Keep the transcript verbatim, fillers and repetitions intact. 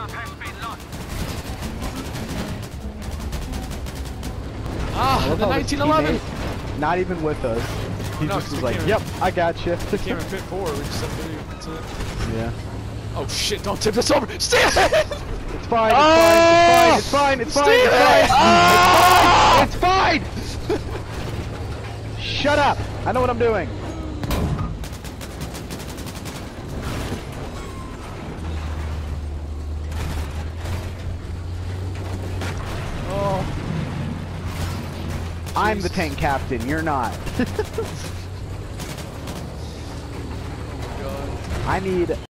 Ah, the nineteen eleven! Not even with us. He No, just was we like, can't yep, I got you. We can't even fit forward, we just have to, that's it. Yeah. Oh shit, don't tip this over! Stand! It's fine, it's Oh! fine, it's fine, it's fine, Steve! it's fine, it's fine! It's fine! It's fine! Shut up! I know what I'm doing. Oh. I'm the tank captain, you're not. Oh my god. I need